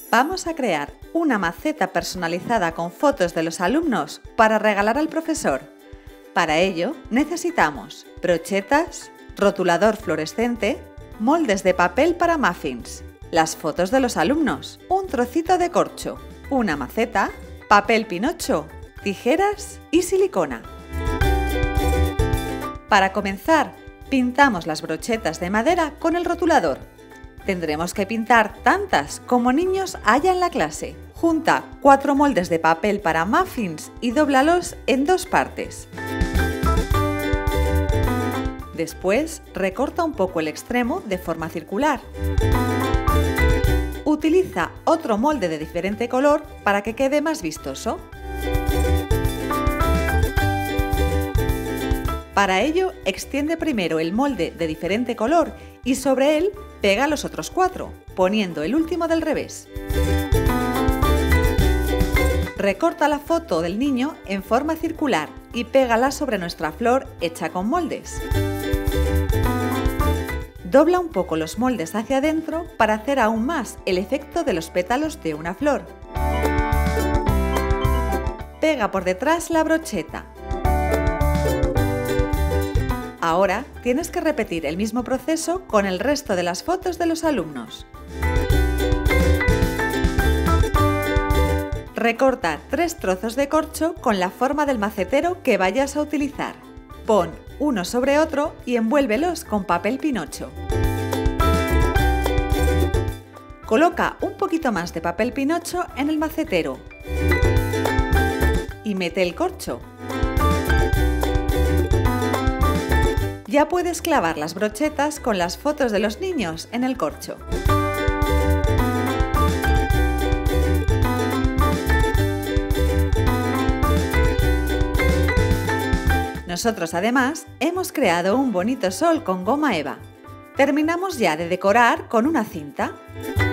Vamos a crear una maceta personalizada con fotos de los alumnos para regalar al profesor. Para ello necesitamos brochetas, rotulador fluorescente, moldes de papel para muffins, las fotos de los alumnos, un trocito de corcho, una maceta, papel pinocho, tijeras y silicona. Para comenzar, pintamos las brochetas de madera con el rotulador. Tendremos que pintar tantas como niños haya en la clase. Junta 4 moldes de papel para muffins y dóblalos en 2 partes. Después, recorta un poco el extremo de forma circular. Utiliza otro molde de diferente color para que quede más vistoso. Para ello, extiende primero el molde de diferente color y sobre él pega los otros 4, poniendo el último del revés. Recorta la foto del niño en forma circular y pégala sobre nuestra flor hecha con moldes. Dobla un poco los moldes hacia adentro para hacer aún más el efecto de los pétalos de una flor. Pega por detrás la brocheta. Ahora tienes que repetir el mismo proceso con el resto de las fotos de los alumnos. Recorta 3 trozos de corcho con la forma del macetero que vayas a utilizar. Pon uno sobre otro y envuélvelos con papel pinocho. Coloca un poquito más de papel pinocho en el macetero y mete el corcho. Ya puedes clavar las brochetas con las fotos de los niños en el corcho. Nosotros además hemos creado un bonito sol con goma eva. Terminamos ya de decorar con una cinta.